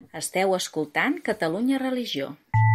Esteu escoltant Catalunya Religió.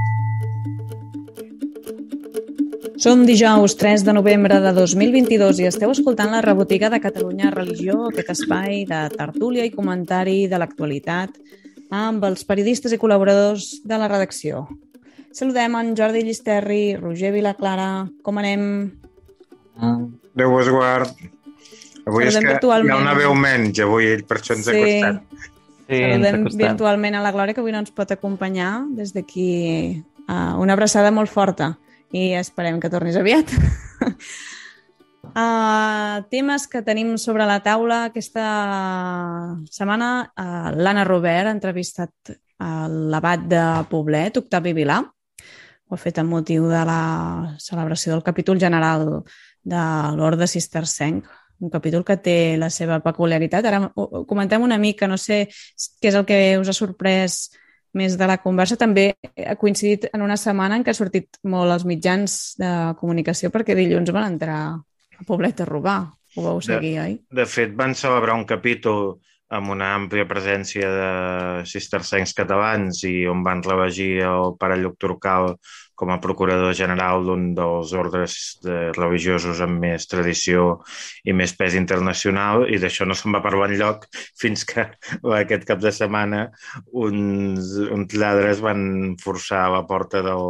Som dijous 3 de novembre de 2022 i esteu escoltant la rebotiga de Catalunya Religió, aquest espai de tertúlia i comentari de l'actualitat amb els periodistes i col·laboradors de la redacció. Saludem en Jordi Llisterri, Roger Vilaclara, com anem? Déu vos guard. Avui Saludem és que virtualment. hi ha una veu menys, avui, per això ens ha costat. Sí, Saludem virtualment a la Glòria, que avui no ens pot acompanyar. Des d'aquí una abraçada molt forta i esperem que tornis aviat. Temes que tenim sobre la taula aquesta setmana. L'Anna Robert ha entrevistat l'abat de Poblet, Octavi Vilà. Ho ha fet amb motiu de la celebració del capítol general de l'Orde Cistercenc, un capítol que té la seva peculiaritat. Ara ho comentem una mica, no sé què és el que us ha sorprès més de la conversa. També ha coincidit en una setmana en què ha sortit molt als mitjans de comunicació perquè dilluns van entrar a Poblet a robar. Ho vau seguir, oi? De fet, van celebrar un capítol amb una àmplia presència de cistercencs catalans i on van reelegir el pare Lluc Turcal com a procurador general d'un dels ordres religiosos amb més tradició i més pes internacional, i d'això no se'n va parlar enlloc fins que aquest cap de setmana uns lladres van forçar la porta de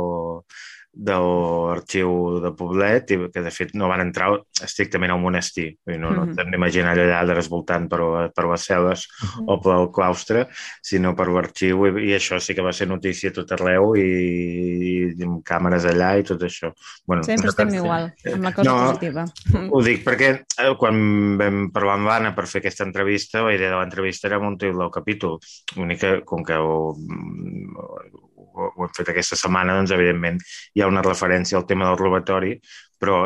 l'arxiu de Poblet, i que de fet no van entrar estrictament al monestir. No ens hem d'imaginar allà lladres voltant per les cel·les o pel claustre, sinó per l'arxiu, i això sí que va ser notícia a tot arreu i amb càmeres allà i tot això. Bueno, sempre estem igual, amb la cosa positiva. Ho dic perquè quan vam parlar amb l'Anna per fer aquesta entrevista, la idea de l'entrevista era muntar el capítol. L'únic que, com que ho hem fet aquesta setmana, doncs evidentment hi ha una referència al tema del robatori, però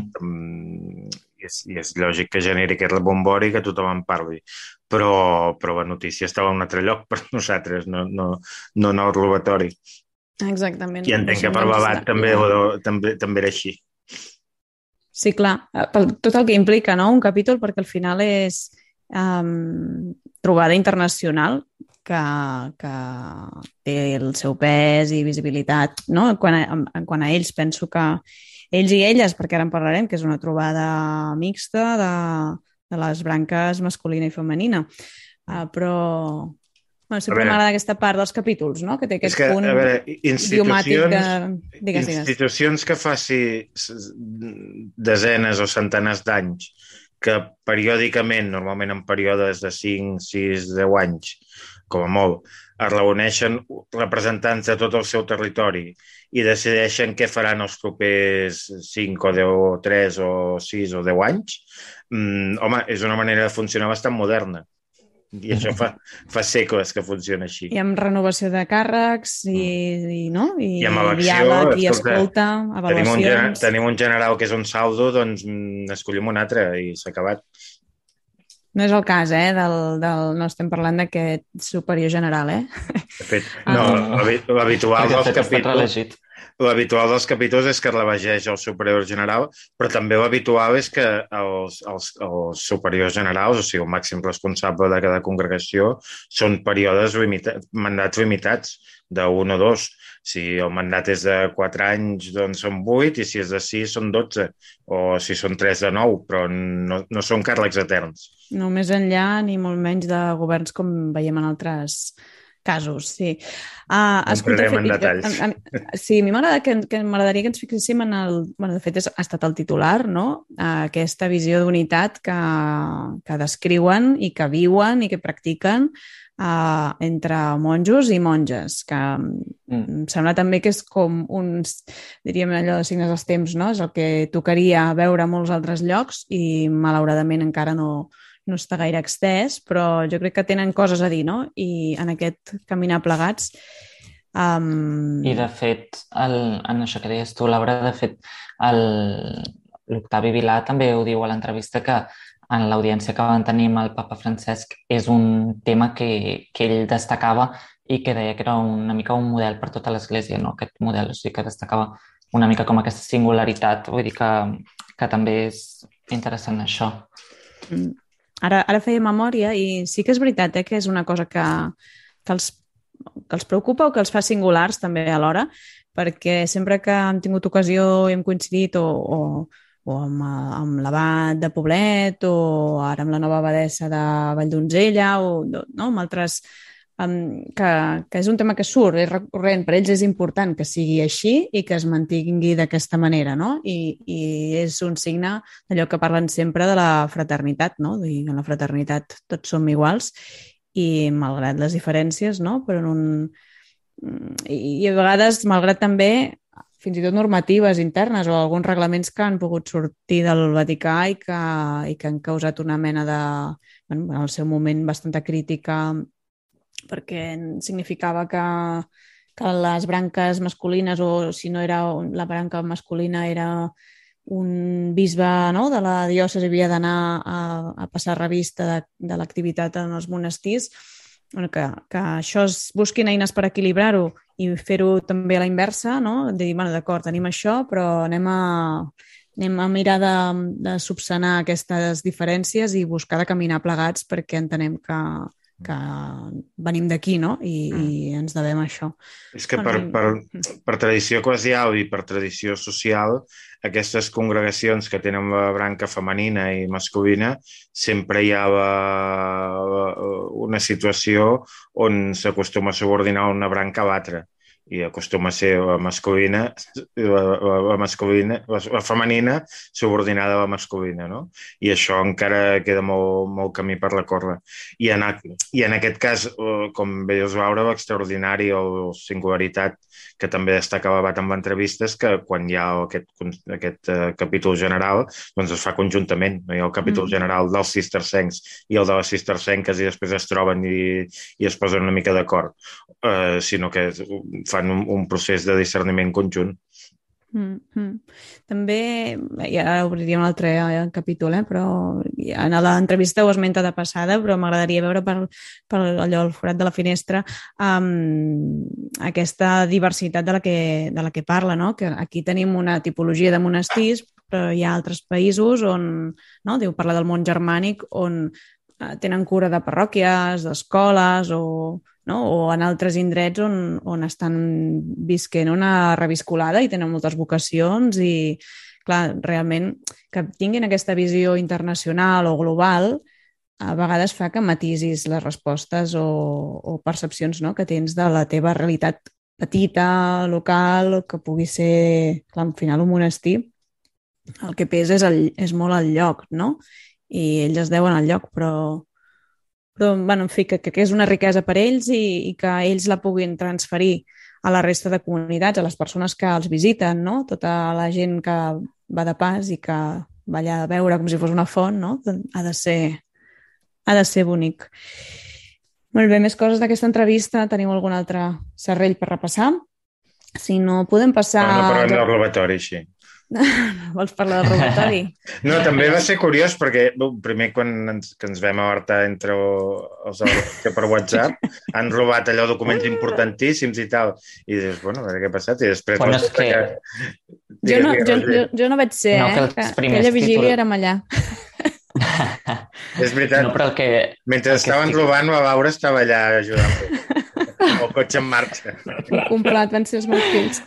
és lògic que generi aquest rebombori, que tothom en parli. Però la notícia estava en un altre lloc per nosaltres, no en el robatori. Exactament. I entenc que per l'abat també era així. Sí, clar, tot el que implica, no? Un capítol, perquè al final és trobada internacional que té el seu pes i visibilitat, no? Quan a ells penso que ells i elles, perquè ara en parlarem, que és una trobada mixta de les branques masculina i femenina, però sempre m'agrada aquesta part dels capítols, no? Que té aquest punt idiomàtic de... Institucions que faci desenes o centenars d'anys, que periòdicament, normalment en períodes de 5, 6, 10 anys, com a molt, es reuneixen representants de tot el seu territori i decideixen què faran els propers 5 o 10 o 3 o 6 o 10 anys, home, és una manera de funcionar bastant moderna. I això fa segles que funciona així. I amb renovació de càrrecs i amb elecció, diàleg i escolta, avaluacions. Tenim un general que és un saldo, doncs escollim un altre i s'ha acabat. No és el cas, no estem parlant d'aquest superior general, De fet, l'habitual dels capítols és que reelegeix el superior general, però també l'habitual és que els superiors generals, o sigui, el màxim responsable de cada congregació, són períodes mandats limitats, de 1 o 2. Si el mandat és de 4 anys, doncs són 8, i si és de 6 són 12, o si són 3 de 9, però no són càrrecs eterns. No més enllà ni molt menys de governs com veiem en altres casos, sí. Entrarem en detalls. Sí, a mi m'agradaria que ens fixéssim en el... de fet, ha estat el titular, no? Aquesta visió d'unitat que descriuen i que viuen i que practiquen entre monjos i monges, que em sembla també que és com diríem allò de signes dels temps, no? És el que tocaria veure a molts altres llocs i malauradament encara no està gaire extès, però jo crec que tenen coses a dir, no? I en aquest caminar plegats... I de fet, en això que deies tu, Laura, de fet, l'Octavi Vilà també ho diu a l'entrevista, que en l'audiència que van tenir amb el papa Francesc és un tema que ell destacava i que deia que era una mica un model per tota l'Església, no? Aquest model, o sigui que destacava una mica com aquesta singularitat, vull dir que també és interessant això. Ara feia memòria i sí que és veritat que és una cosa que els que els preocupa o que els fa singulars també alhora, perquè sempre que hem tingut ocasió i hem coincidit o amb l'abat de Poblet o ara amb la nova abadessa de Valldonzella o no, amb altres que és un tema que surt, és recurrent, per ells és important que sigui així i que es mantingui d'aquesta manera, no? I és un signe d'allò que parlen sempre de la fraternitat, no? I en la fraternitat tots som iguals i malgrat les diferències, no? Però i a vegades, malgrat també fins i tot normatives internes o alguns reglaments que han pogut sortir del Vaticà i que han causat una mena de, bueno, en el seu moment, bastanta crítica perquè significava que les branques masculines o si no era la branca masculina era un bisbe, no?, de la diòcesi havia d'anar a passar revista de l'activitat en els monestirs, bueno, que això es busquin eines per equilibrar-ho i fer-ho també a la inversa, no? De dir, bueno, d'acord, tenim això, però anem a mirar de subsanar aquestes diferències i buscar de caminar plegats perquè entenem que venim d'aquí, no? I ens devem això. És que per tradició eclesial i per tradició social, aquestes congregacions que tenen la branca femenina i masculina, sempre hi ha una situació on s'acostuma a subordinar una branca a l'altra. I acostuma a ser la masculina, la femenina subordinada a la masculina, no? I això encara queda molt camí per recórrer. I en aquest cas, com veies, Laura, l'extraordinari o singularitat que també destaca l'abat amb l'entrevista és que quan hi ha aquest capítol general, doncs es fa conjuntament. No hi ha el capítol general dels cistercencs i el de les cistercenques i després es troben i es posen una mica d'acord, sinó que fan un procés de discerniment conjunt. També, i ara obriríem un altre capítol, però en l'entrevista ho esmenta de passada, però m'agradaria veure per allò, el forat de la finestra, aquesta diversitat de la que parla, no? Que aquí tenim una tipologia de monestirs, però hi ha altres països on, no? Diu, parla del món germànic, on tenen cura de parròquies, d'escoles o en altres indrets on estan visquent una reviscolada i tenen moltes vocacions i, clar, realment que tinguin aquesta visió internacional o global a vegades fa que matisis les respostes o percepcions, no?, que tens de la teva realitat petita, local, que pugui ser, clar, al final un monestir. El que pesa és molt el lloc, no? I ells es deuen al lloc, però bueno, en fi, que és una riquesa per ells i que ells la puguin transferir a la resta de comunitats, a les persones que els visiten, no? Tota la gent que va de pas i que va allà a veure com si fos una font, no? Ha de ser bonic. Molt bé, més coses d'aquesta entrevista. Teniu algun altre serrell per repassar? Si no, podem passar... No parlem del robatori, sí. Vols parlar del robatori? No, també va ser curiós perquè primer quan ens vam alertar entre els que per WhatsApp han robat allò documents importantíssims i tal, i dius, bueno, a veure què ha passat, i després... Bueno, és que... Jo no vaig ser, que aquella vigília érem allà. És veritat, no, però mentre estaven robant, la Laura estava allà ajudant el cotxe en marxa. Comprat, van ser els meus fills.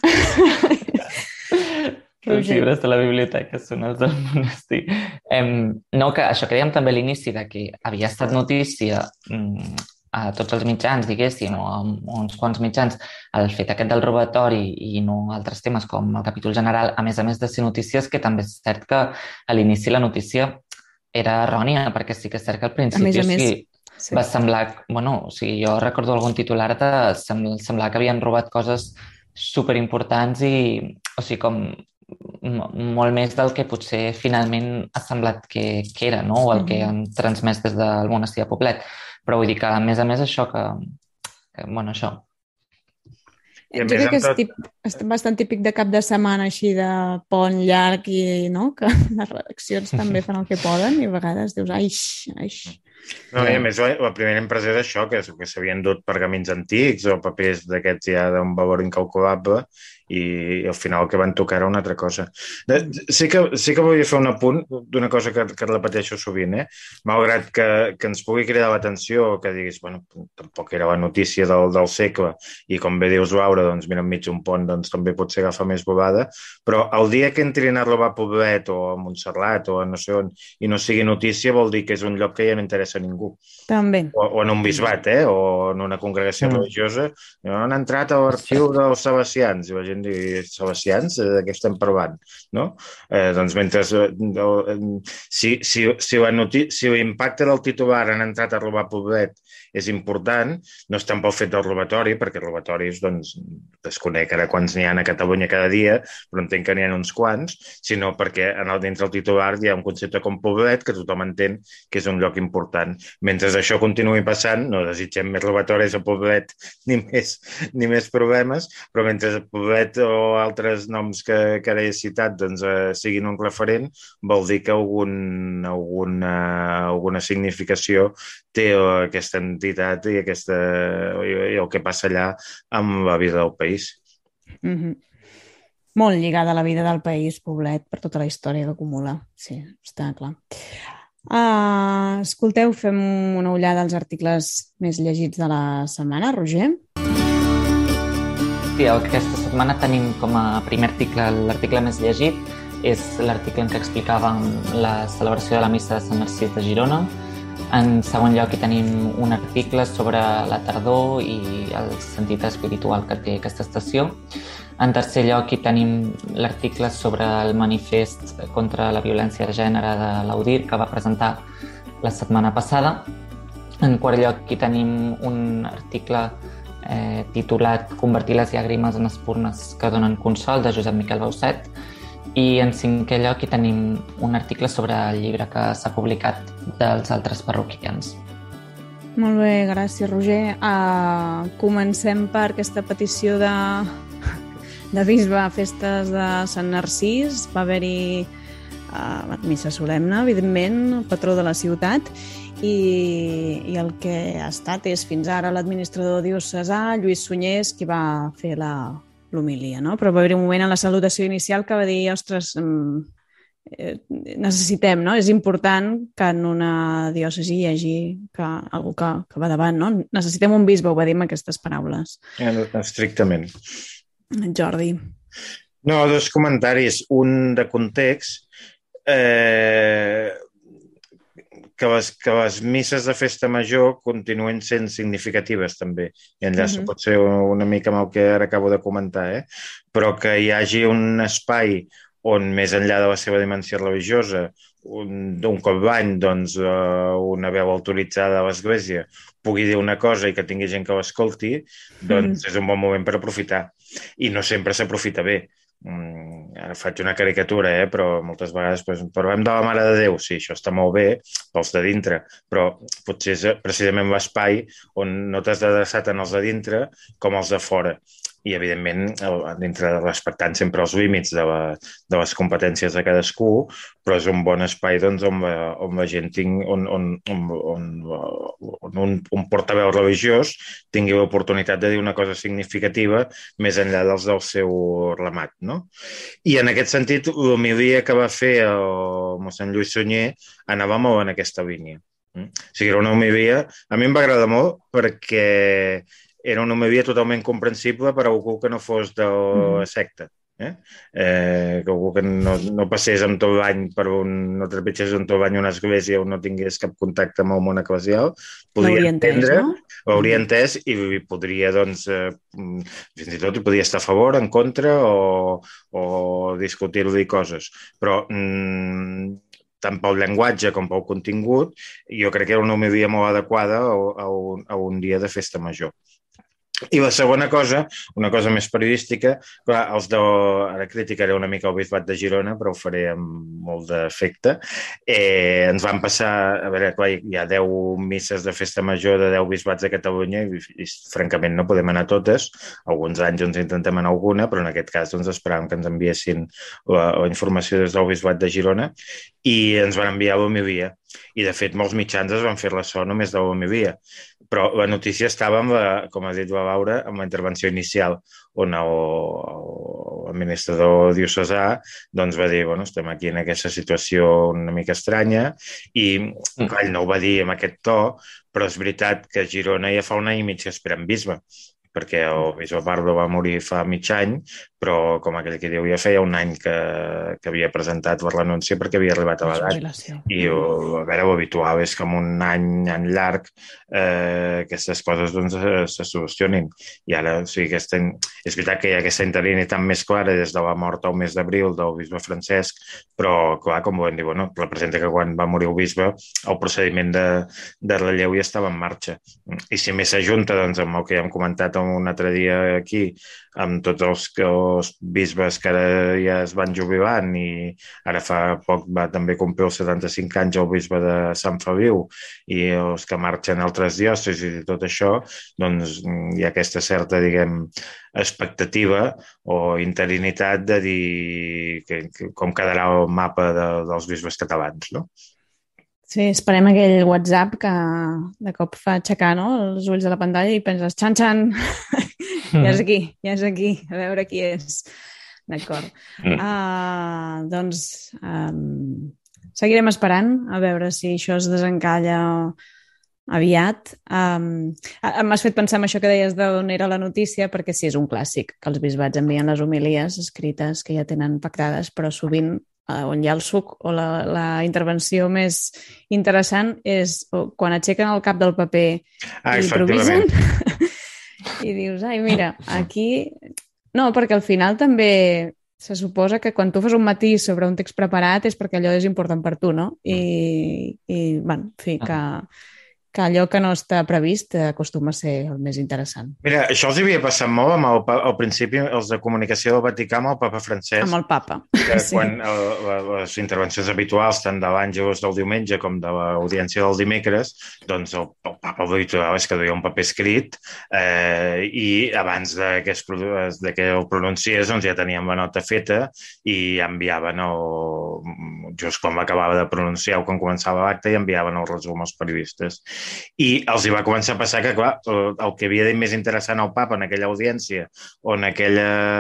Els llibres de la biblioteca són els del monestir. No, que això que dèiem també a l'inici, de que havia estat notícia a tots els mitjans, diguéssim, o a uns quants mitjans, el fet aquest del robatori i no altres temes com el capítol general, a més de ser notícies, que també és cert que a l'inici la notícia era errònia, perquè sí que és cert que al principi sí. Va semblar... Bueno, o sigui, jo recordo algun titular de semblar que havien robat coses superimportants i, o sigui, com molt més del que potser finalment ha semblat que era, no? O el que han transmès des del monestir de Poblet. Però vull dir que, a més, això que bueno, això. Jo crec que és bastant típic de cap de setmana, així de pont llarg i, no? Que les redaccions també fan el que poden i a vegades dius, aix. No, i a més, la primera impressió és això, que s'havien dut pergamins antics o papers d'aquests ja d'un valor incalculable i al final el que van tocar era una altra cosa. Sí que volia fer un apunt d'una cosa que repeteixo sovint, malgrat que ens pugui cridar l'atenció, que diguis, bueno, tampoc era la notícia del segle i com bé dius, Laura, doncs mira, enmig un pont doncs, també potser agafa més volada, però el dia que entrin a robar a Poblet o a Montserrat o a no sé on i no sigui notícia vol dir que és un lloc que ja no interessa a ningú. També. O en un bisbat, o en una congregació religiosa, han entrat a l'arxiu dels Salesians i la gent diu, Salesians? De què estem parlant? No? Doncs mentre si l'impacte del titular han entrat a robar Poblet és important, no és tant pel fet del robatori, perquè robatoris, doncs, desconec ara quants n'hi ha a Catalunya cada dia, però entenc que n'hi ha uns quants, sinó perquè dintre del titular hi ha un concepte com Poblet que tothom entén que és un lloc important. Mentre això continuï passant, no desitgem més robatoris a Poblet ni més problemes, però mentre Poblet o altres noms que ara he citat doncs, siguin un referent, vol dir que alguna significació té aquesta entitat i el que passa allà amb la vida del país. Mm-hmm. Molt lligada a la vida del país, Poblet, per tota la història que acumula. Sí, està clar. Escolteu, fem una ullada als articles més llegits de la setmana. Roger? Sí, aquesta setmana tenim com a primer article, l'article més llegit, és l'article en què explicàvem la celebració de la missa de Sant Narcís de Girona. En segon lloc, hi tenim un article sobre la tardor i el sentit espiritual que té aquesta estació. En tercer lloc, hi tenim l'article sobre el manifest contra la violència de gènere de l'Audir, que va presentar la setmana passada. En quart lloc, hi tenim un article titulat Convertir les llàgrimes en espurnes que donen consol, de Josep Miquel Bauset. I en cinquè lloc hi tenim un article sobre el llibre que s'ha publicat dels altres parroquians. Molt bé, gràcies, Roger. Comencem per aquesta petició de bisbe a festes de Sant Narcís. Va haver-hi missa solemne, evidentment, el patró de la ciutat, i el que ha estat és fins ara l'administrador diocesà, Lluís Sunyés, qui va fer l'homilia, no? Però va haver-hi un moment en la salutació inicial que va dir, ostres, necessitem, no? És important que en una diòcesi hi hagi algú que va davant, no? Necessitem un bisbe, ho va dir amb aquestes paraules. Estrictament. Jordi. No, dos comentaris. Un de context. Que les misses de festa major continuen sent significatives també, i enllaça potser una mica amb el que ara acabo de comentar, però que hi hagi un espai on més enllà de la seva dimensió religiosa, un cop l'any, doncs, una veu autoritzada a l'Església pugui dir una cosa i que tingui gent que l'escolti, doncs és un bon moment per aprofitar. I no sempre s'aprofita bé. Ara faig una caricatura, però moltes vegades parlem de la Mare de Déu, sí, això està molt bé pels de dintre, però potser és precisament l'espai on no t'has d'adreçar tant els de dintre com els de fora, i evidentment respectant sempre els límits de les competències de cadascú, però és un bon espai doncs, on la gent on un portaveu religiós tingui l'oportunitat de dir una cosa significativa més enllà del seu remat, no? I en aquest sentit, l'homilia que va fer el mossèn Lluís Sunyer anava molt en aquesta línia. O sigui, era una homilia, a mi em va agradar molt perquè era una homilia totalment comprensible per a algú que no fos de la secta. Que algú que no passés amb tot l'any no trepitgés amb tot l'any una església o no tingués cap contacte amb el món eclesial, podria entendre, l'hauria entès i podria, doncs, fins i tot podia estar a favor, en contra o discutir-li coses. Però tant pel llenguatge com pel contingut, jo crec que era una homilia molt adequada a un dia de festa major. I la segona cosa, una cosa més periodística, clar, ara criticaré una mica el bisbat de Girona, però ho faré amb molt d'efecte. Ens van passar, a veure, clar, hi ha 10 misses de festa major de 10 bisbats de Catalunya i francament no podem anar totes. Alguns anys ens intentem anar alguna, però en aquest cas doncs, esperàvem que ens enviessin la informació des del bisbat de Girona i ens van enviar l'homivia. I, de fet, molts mitjans es van fer ressò només de l'homivia. Però la notícia estava, com ha dit la Laura, amb la intervenció inicial, on l'administrador diocesà doncs, va dir, bueno, estem aquí en aquesta situació una mica estranya, i clar, ell no ho va dir amb aquest to, però és veritat que a Girona ja fa un any i mig que esperen bisbe, perquè el bisbe Pardo va morir fa mig any, però, com aquell que diu, ja feia un any que havia presentat per l'anunci perquè havia arribat a l'edat. I, a veure, l'habitual és que en un any llarg aquestes coses doncs, se solucionin. I ara, o sigui, és veritat que hi ha aquesta interinitat més clara des de la mort al mes d'abril del bisbe Francesc, però, clar, com vam dir, bueno, representa que quan va morir el bisbe el procediment de relleu ja estava en marxa. I si més s'ajunta, doncs, amb el que ja hem comentat un altre dia aquí, amb tots els bisbes que ara ja es van jubilant i ara fa poc va també complir els 75 anys el bisbe de Sant Feliu i els que marxen a altres diòcesis i tot això, doncs hi ha aquesta certa, diguem, expectativa o interinitat de dir com quedarà el mapa dels bisbes catalans, no? Sí, esperem aquell WhatsApp que de cop fa aixecar, no?, els ulls de la pantalla i penses, xan, ja és aquí, a veure qui és. D'acord. Doncs seguirem esperant a veure si això es desencalla aviat. M'has fet pensar en això que deies d'on era la notícia, perquè sí, és un clàssic, que els bisbats envien les homilies escrites que ja tenen pactades, però sovint on hi ha el suc o la intervenció més interessant és quan aixequen el cap del paper i improvisen i dius, ai, mira, aquí... No, perquè al final també se suposa que quan tu fas un matís sobre un text preparat és perquè allò és important per tu, no? I bueno, en fi, que allò que no està previst acostuma a ser el més interessant. Mira, això els havia passat molt al principi, els de comunicació del Vaticà amb el papa Francesc. Amb el papa, sí. Quan les intervencions habituals, tant de l'Àngelus del diumenge com de l'audiència del dimecres, doncs el papa habitual és que duia un paper escrit i abans que el pronunciés doncs ja teníem la nota feta i enviaven just quan l'acabava de pronunciar o quan començava l'acte i enviaven el resum als periodistes. I els hi va començar a passar que, clar, el que havia dit més interessant al papa en aquella audiència o en aquell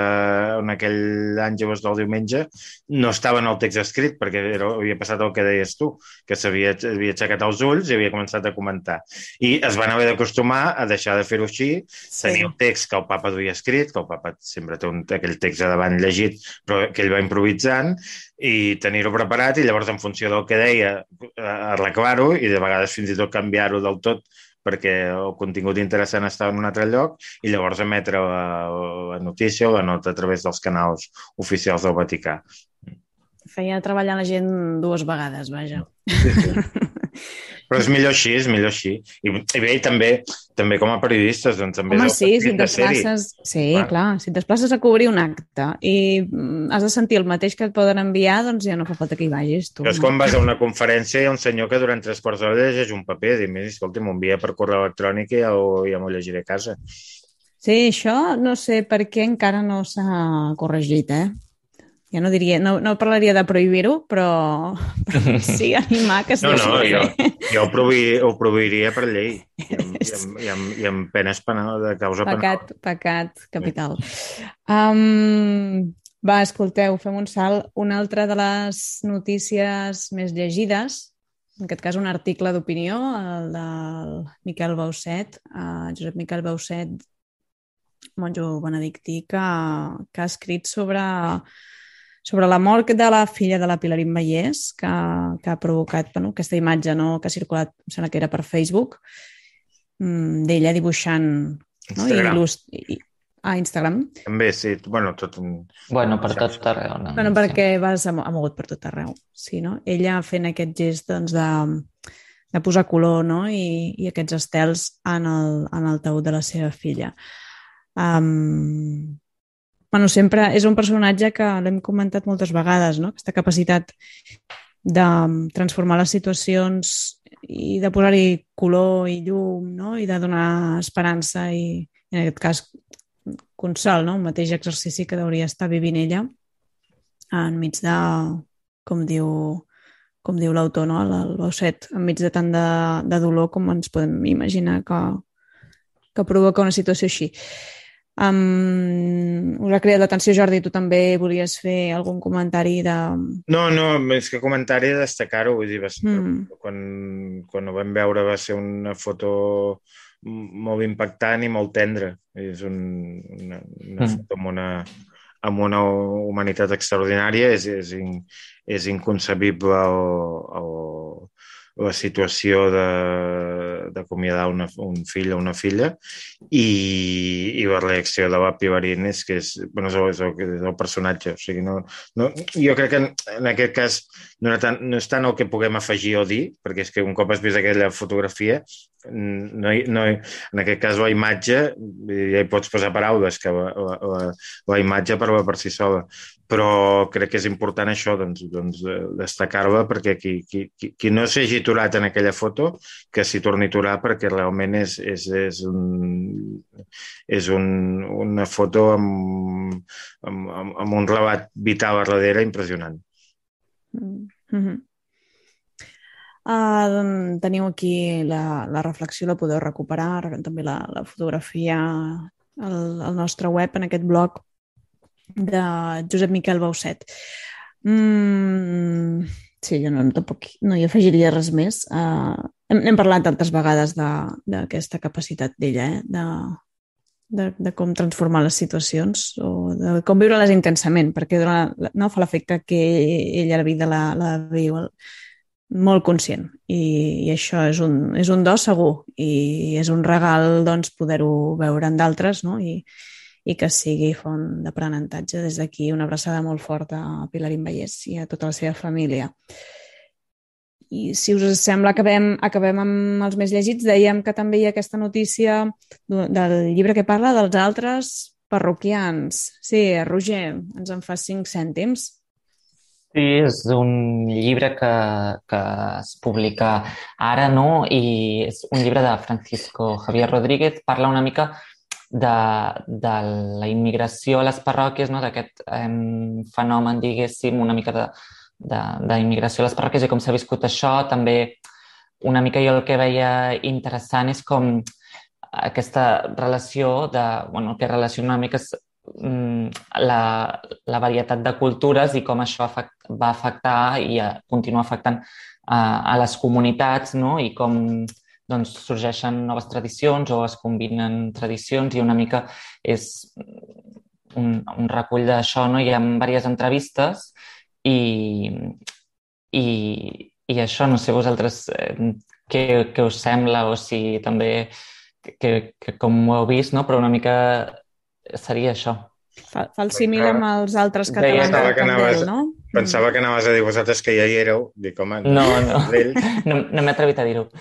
Àngelus del diumenge no estava en el text escrit, perquè havia passat el que deies tu, que havia aixecat els ulls i havia començat a comentar. I es van haver d'acostumar a deixar de fer-ho així, tenir el text que el papa duia escrit, que el papa sempre té aquell text a davant llegit, però que ell va improvisant, i tenir-ho preparat i llavors en funció del que deia arreglar-ho i de vegades fins i tot canviar-ho del tot perquè el contingut interessant estava en un altre lloc i llavors emetre la notícia o la nota a través dels canals oficials del Vaticà. Feia treballar la gent 2 vegades, vaja. Sí. Però és millor així. I bé, també com a periodistes, doncs també... Home, sí, si et desplaces... Sí, clar, si et desplaces a cobrir un acte i has de sentir el mateix que et poden enviar, doncs ja no fa falta que hi vagis, tu. Però és quan vas a una conferència i hi ha un senyor que durant 3 quarts d'hora llegeix un paper i dius, escolta, m'envia per correu electrònic i ja m'ho llegiré a casa. Sí, això no sé per què encara no s'ha corregit, Ja no diria, no parlaria de prohibir-ho, però sí animar que es deixi de fer. Jo ho prohibiria per llei i amb penes penals de causa penal. Pecat capital. Va, escolteu, fem un salt. Una altra de les notícies més llegides, en aquest cas un article d'opinió, el del Miquel Bauset, Josep Miquel Bauset, monjo benedictí, que ha escrit sobre la mort de la filla de la Pilarín Vallès, que ha provocat aquesta imatge que ha circulat, em sembla que era per Facebook, d'ella dibuixant... Instagram. Instagram. També, sí. Tot per tot arreu. No? Perquè ha mogut per tot arreu. Sí, no? Ella fent aquest gest de posar color, no? I aquests estels en el taüt de la seva filla. Sempre és un personatge que l'hem comentat moltes vegades, no? Aquesta capacitat de transformar les situacions i de posar-hi color i llum, no? I de donar esperança i, en aquest cas, consol, no? Un mateix exercici que hauria estar vivint ella enmig de, com diu l'autor, no? El Bausset, enmig de tant de dolor com ens podem imaginar que provoca una situació així. Us ha cridat l'atenció, Jordi, tu també volies fer algun comentari de... No, més que comentari, destacar-ho, vull dir, quan ho vam veure va ser una foto molt impactant i molt tendra. És una foto amb una humanitat extraordinària, és inconcebible la situació d'acomiadar un fill o una filla i la reacció de la Pilarina és que és el personatge. O sigui, jo crec que en aquest cas no és tant el que puguem afegir o dir, perquè és que un cop has vist aquella fotografia, en aquest cas la imatge, ja hi pots posar paraules, que la imatge parla per si sola, però crec que és important això, doncs destacar-la, perquè qui no s'hagi aturat en aquella foto, que s'hi torni a aturar, perquè realment és una foto amb un relat vital a darrere impressionant. Teniu aquí la reflexió, la podeu recuperar, també la fotografia al nostre web, en aquest blog de Josep Miquel Bausset. Sí, jo tampoc no hi afegiria res més. Hem parlat altres vegades d'aquesta capacitat d'ella, de com transformar les situacions o de com viure-les intensament, perquè no fa l'efecte que ella la vida la viu molt conscient, i això és un do segur, i és un regal, doncs, poder-ho veure en d'altres, no? I que sigui font d'aprenentatge. Des d'aquí una abraçada molt forta a Pilarín Vallès i a tota la seva família. I si us sembla, acabem amb els més llegits. Dèiem que també hi ha aquesta notícia del llibre que parla dels altres parroquians. Sí, Roger, ens en fas 5 cèntims. Sí, és un llibre que es publica ara, no? I és un llibre de Francisco Javier Rodríguez. Parla una mica de la immigració a les parròquies, no? D'aquest fenomen, diguéssim, una mica d'immigració a les parròquies i com s'ha viscut això. També una mica jo el que veia interessant és com aquesta relació el que relaciona una mica és la varietat de cultures i com això va afectar i continua afectant a les comunitats, no? I com doncs, sorgeixen noves tradicions o es combinen tradicions, i una mica és un recull d'això, no? Hi ha diverses entrevistes i això, no sé vosaltres què us sembla, o si també com ho heu vist, no? Però una mica seria això. Fa el símil amb els altres catalans del Candel, no? Pensava que anaves a dir vosaltres que ja hi éreu. Dic, home, no m'he atrevit a dir-ho.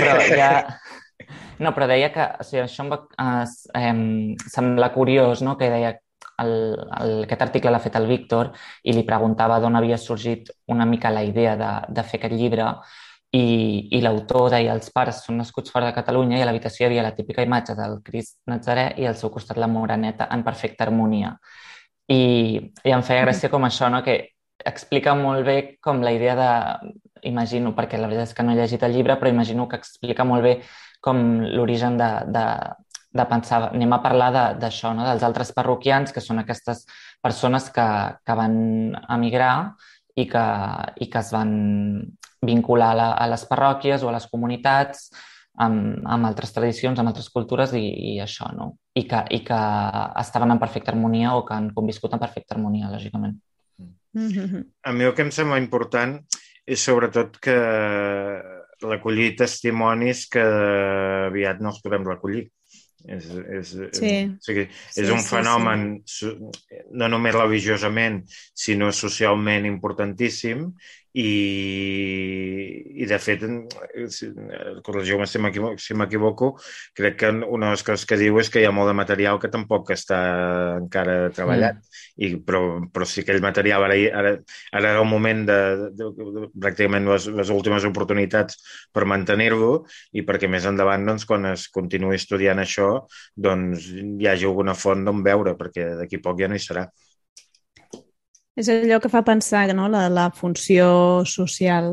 Però deia que això em va semblar curiós, no? Que deia aquest article l'ha fet el Víctor i li preguntava d'on havia sorgit una mica la idea de fer aquest llibre, i l'autor deia: els pares són nascuts fora de Catalunya i a l'habitació hi havia la típica imatge del Crist Nazarè i al seu costat la Moreneta en perfecta harmonia. I em feia gràcia com això, no? Que explica molt bé com la idea imagino, perquè la veritat és que no he llegit el llibre, però imagino que explica molt bé com l'origen de pensar, anem a parlar d'això, no? Dels altres parroquians, que són aquestes persones que van emigrar i que es van vincular a les parròquies o a les comunitats amb altres tradicions, amb altres cultures i això, no? I que estaven en perfecta harmonia o que han conviscut en perfecta harmonia, lògicament. A mi el que em sembla important és sobretot que recollir testimonis que aviat no els podem recollir. És un fenomen no només religiosament, sinó socialment importantíssim, i de fet, corregiu-me si m'equivoco, crec que una de les coses que diu és que hi ha molt de material que tampoc està encara treballat, però sí que aquell material ara era el moment de pràcticament les últimes oportunitats per mantenir-lo i perquè més endavant, doncs, quan es continuï estudiant això, doncs hi hagi alguna font d'on veure, perquè d'aquí poc ja no hi serà. És allò que fa pensar, no?, la funció social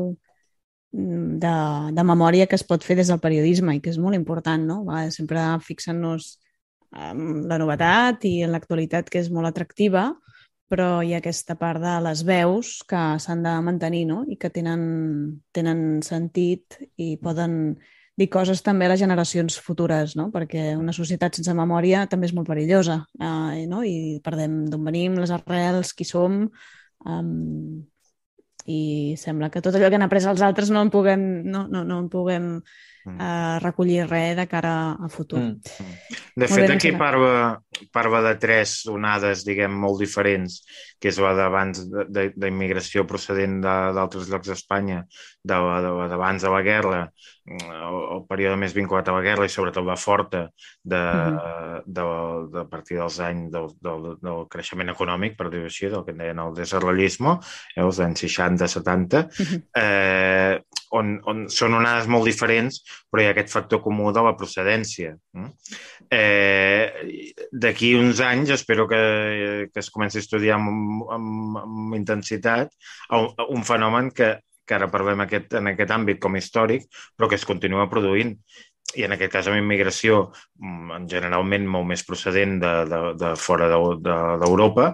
de memòria que es pot fer des del periodisme i que és molt important, no? Sempre fixant-nos en la novetat i en l'actualitat, que és molt atractiva, però hi ha aquesta part de les veus que s'han de mantenir, no?, i que tenen sentit i poden dir coses també a les generacions futures, no?, perquè una societat sense memòria també és molt perillosa, no?, i perdem d'on venim, les arrels, qui som, i sembla que tot allò que han après els altres no en puguem recollir res de cara a futur. De fet, aquí parla de tres onades, diguem, molt diferents, que és la d'abans d'immigració procedent d'altres llocs d'Espanya, d'abans de la guerra, el període més vinculat a la guerra i sobretot la forta de partir dels anys del creixement econòmic, per dir-ho així, del que en deien el desarrollismo, els anys 60-70, on són onades molt diferents, però hi ha aquest factor comú de la procedència. D'aquí uns anys espero que es comenci a estudiar amb intensitat un fenomen que ara parlem en aquest àmbit com històric, però que es continua produint. I en aquest cas amb immigració generalment molt més procedent de fora d'Europa,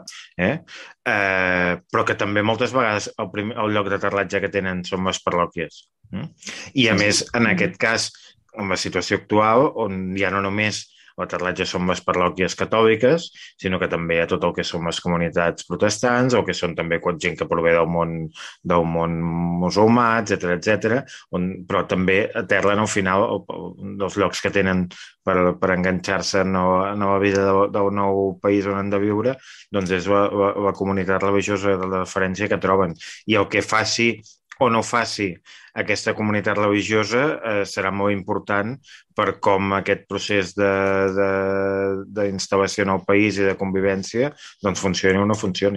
però que també moltes vegades el lloc d'aterratge que tenen són les parròquies. I a més, en aquest cas, en la situació actual, on ja no només l'aterratge són les parròquies catòliques, sinó que també hi ha tot el que són les comunitats protestants, o que són també gent que prové del món musulmà, etc., però també aterren al final dels llocs que tenen per enganxar-se a la vida del nou país on han de viure, doncs és la comunitat religiosa de referència que troben. I el que faci o no faci aquesta comunitat religiosa serà molt important per com aquest procés d'instal·lació en el país i de convivència doncs funcioni o no funcioni.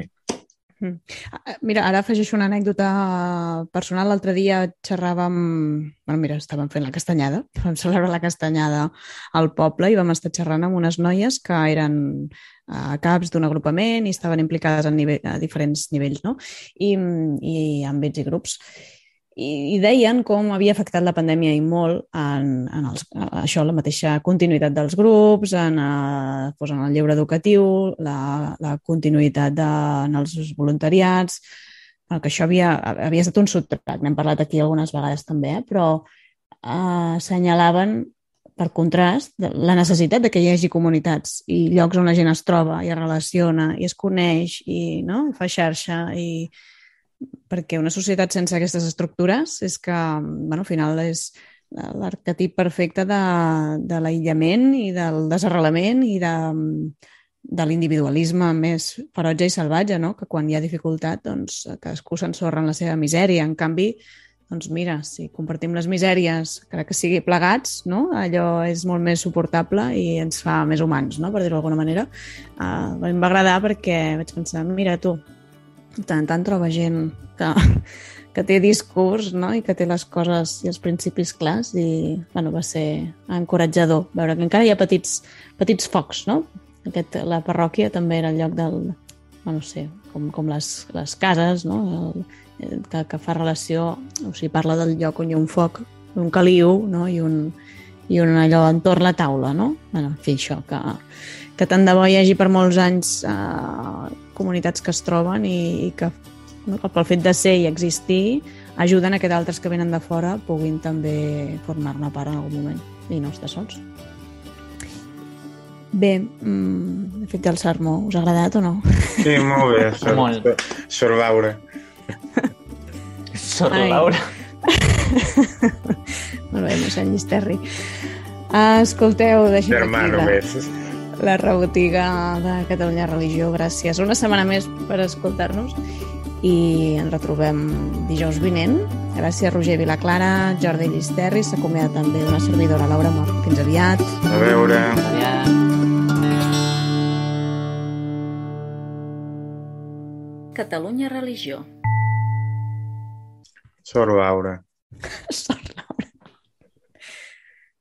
Mira, ara afegeixo una anècdota personal. L'altre dia estàvem fent la castanyada, vam celebrar la castanyada al poble i vam estar xerrant amb unes noies que eren caps d'un agrupament i estaven implicades a diferents nivells, no? I àmbits i grups. I deien com havia afectat la pandèmia i molt en això, la mateixa continuïtat dels grups, en el lleure educatiu, la continuïtat en els voluntariats, que això havia estat un subtrat, n'hem parlat aquí algunes vegades també, però assenyalaven per contrast la necessitat de que hi hagi comunitats i llocs on la gent es troba i es relaciona i es coneix i fa xarxa perquè una societat sense aquestes estructures és que, al final, és l'arquetip perfecte de l'aïllament i del desarrelament i de l'individualisme més ferotge i salvatge, no? Que quan hi ha dificultat, doncs, cadascú s'ensorra en la seva misèria. En canvi, doncs mira, si compartim les misèries, que sigui plegats, no? Allò és molt més suportable i ens fa més humans, no? Per dir-ho d'alguna manera. Em va agradar perquè vaig pensar, mira tu, tant troba gent que té discurs, no? I que té les coses i els principis clars i va ser encoratjador veure que encara hi ha petits focs, no? La parròquia també era el lloc com les cases, no? Que fa relació, o sigui, parla del lloc on hi ha un foc, un caliu, no? I un allò entorn la taula, no? En fi, això, que tant de bo hi hagi per molts anys comunitats que es troben i que pel fet de ser i existir ajuden a que d'altres que venen de fora puguin també formar-ne part en algun moment i no estar sols. Bé, he fet ja el sermó. Us ha agradat o no? Sí, molt bé. Sor Laura. Sor Laura. Molt bé, mossèn Llisterri. Escolteu, deixem aquí la rebotiga de Catalunya Religió. Gràcies una setmana més per escoltar-nos i ens retrobem dijous vinent. Gràcies, Roger Vilaclara, Jordi Llisterri. S'acomiada també una servidora, Laura Mort. Fins aviat. A veure. Aviat. Catalunya Religió. Sort, Laura.